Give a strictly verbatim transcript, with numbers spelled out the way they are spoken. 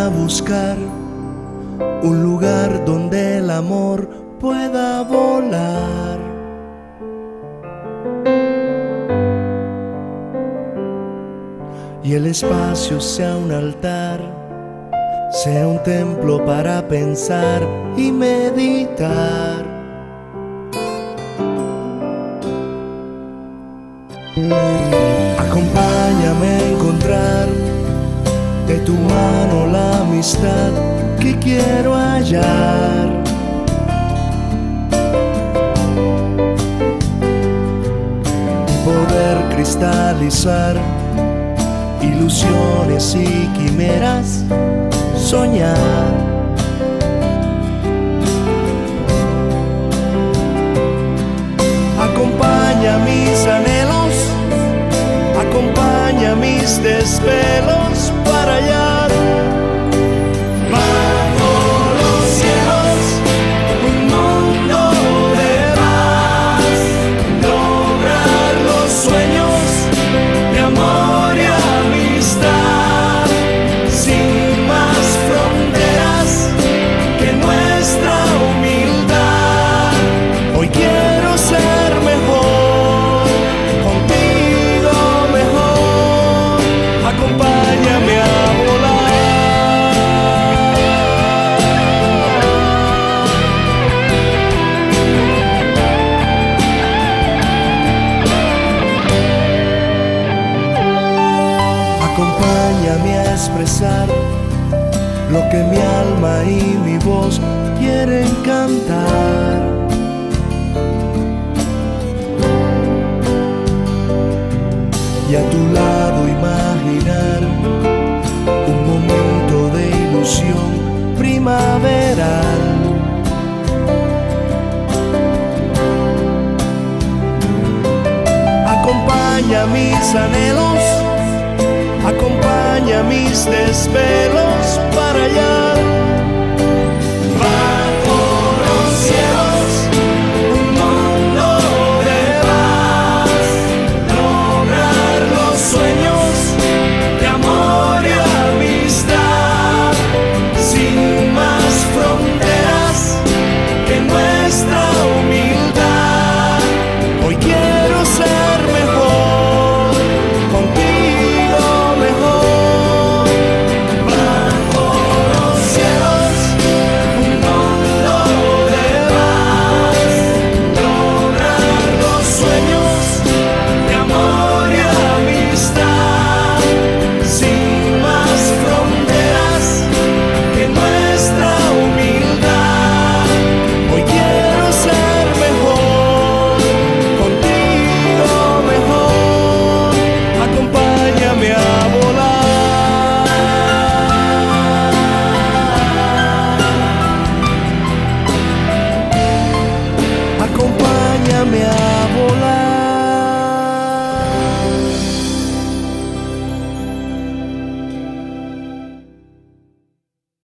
a buscar un lugar donde el amor pueda volar. Y el espacio sea un altar, sea un templo para pensar y meditar. Acompáñame a encontrar de tu mano la amistad que quiero hallar. Y poder cristalizar ilusiones y quimeras, soñar. Acompaña mis anhelos, acompaña mis desvelos para hallar bajo los cielos un mundo de paz, lograr los sueños de amor y amistad, sin más fronteras que nuestra humildad. Hoy quiero ser mejor, contigo mejor, acompáñame a volar. Acompáñame a expresar lo que mi alma y mi voz quieren cantar. Y a tu lado imaginar un momento de ilusión primaveral. Acompaña mis anhelos, acompaña mis desvelos para hallar bajo los cielos un mundo de paz, lograr los sueños de amor y amistad, sin más fronteras que nuestra humildad. Hoy quiero ser mejor, contigo mejor, bajo los cielos un mundo de paz, lograr los sueños de amor y amistad, sin más fronteras que nuestra humildad. Hoy quiero ser mejor, contigo mejor, acompáñame a volar. Acompáñame a